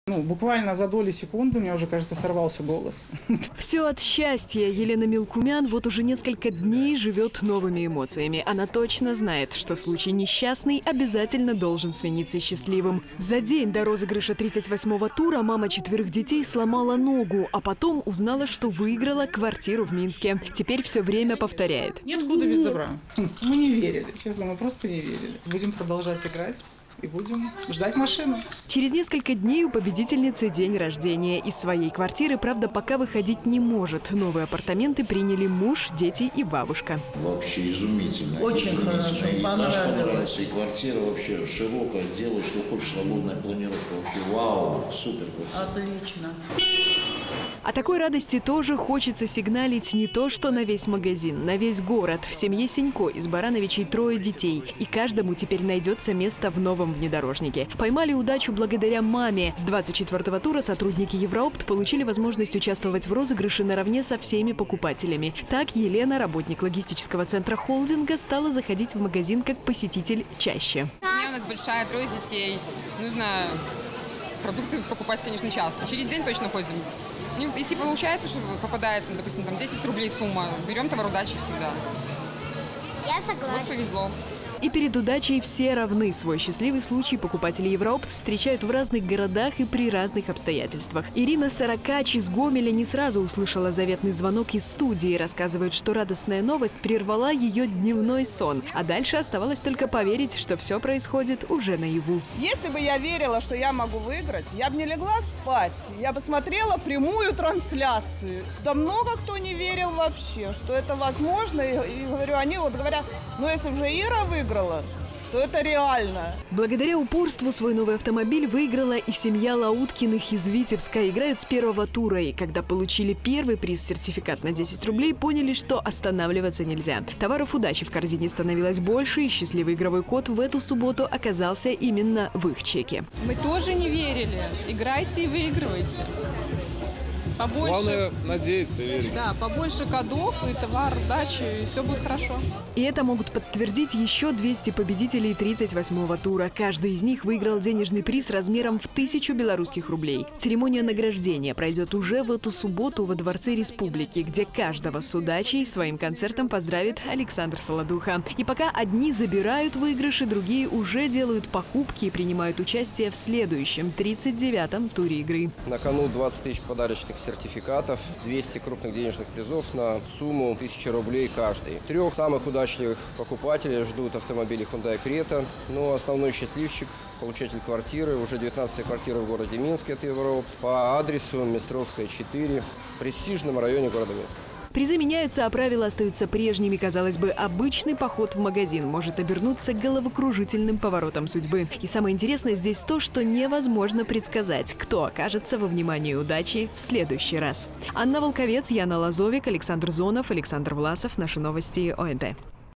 Ну, буквально за доли секунды у меня уже, кажется, сорвался голос. Все от счастья. Елена Мелкумян вот уже несколько дней живет новыми эмоциями. Она точно знает, что случай несчастный обязательно должен смениться счастливым. За день до розыгрыша 38-го тура мама 4 детей сломала ногу, а потом узнала, что выиграла квартиру в Минске. Теперь все время повторяет. Нет худа без добра. Мы не верили, честно, мы просто не верили. Будем продолжать играть. И будем ждать машину. Через несколько дней у победительницы день рождения. Из своей квартиры, правда, пока выходить не может. Новые апартаменты приняли муж, дети и бабушка. Вообще изумительно. Очень хорошо, И понравилось. этаж понравился, и квартира вообще широкая, делай, что хочешь, свободная планировка. Вообще вау, супер. Отлично. О такой радости тоже хочется сигналить не то что на весь магазин, на весь город. В семье Сенько из Барановичей 3 детей. И каждому теперь найдется место в новом внедорожнике. Поймали удачу благодаря маме. С 24-го тура сотрудники Евроопт получили возможность участвовать в розыгрыше наравне со всеми покупателями. Так Елена, работник логистического центра холдинга, стала заходить в магазин как посетитель чаще. Семья у нас большая, 3 детей. Нужно продукты покупать, конечно, часто. Через день точно ходим. Если получается, что попадает, допустим, там 10 рублей сумма, берем товар удачи всегда. Я согласна. Вот повезло. И перед удачей все равны. Свой счастливый случай покупатели Евроопт встречают в разных городах и при разных обстоятельствах. Ирина Саракач из Гомеля не сразу услышала заветный звонок из студии. Рассказывает, что радостная новость прервала ее дневной сон. А дальше оставалось только поверить, что все происходит уже наяву. Если бы я верила, что я могу выиграть, я бы не легла спать. Я бы смотрела прямую трансляцию. Да много кто не верил вообще, что это возможно. И говорю, они вот говорят, ну если уже Ира выиграла, то это реально. Благодаря упорству свой новый автомобиль выиграла и семья Лауткиных из Витебска. Играют с 1-го тура. И когда получили первый приз, сертификат на 10 рублей, поняли, что останавливаться нельзя. Товаров удачи в корзине становилось больше, и счастливый игровой код в эту субботу оказался именно в их чеке. Мы тоже не верили. Играйте и выигрывайте. Побольше, главное надеяться и верить. Да, побольше кодов и товар, удачи, и все будет хорошо. И это могут подтвердить еще 200 победителей 38-го тура. Каждый из них выиграл денежный приз размером в 1000 белорусских рублей. Церемония награждения пройдет уже в эту субботу во Дворце Республики, где каждого с удачей своим концертом поздравит Александр Солодуха. И пока одни забирают выигрыши, другие уже делают покупки и принимают участие в следующем 39-м туре игры. На кону 20 тысяч подарочных сертификатов, 200 крупных денежных призов на сумму 1000 рублей каждый. 3 самых удачливых покупателей ждут автомобили Hyundai Creta. Но основной счастливчик, получатель квартиры, уже 19-я квартира в городе Минске, это Евроопт, по адресу Местровская, 4, в престижном районе города Минска. Призы меняются, а правила остаются прежними. Казалось бы, обычный поход в магазин может обернуться головокружительным поворотом судьбы. И самое интересное здесь то, что невозможно предсказать, кто окажется во внимании удачи в следующий раз. Анна Волковец, Яна Лазовик, Александр Зонов, Александр Власов. Наши новости ОНТ.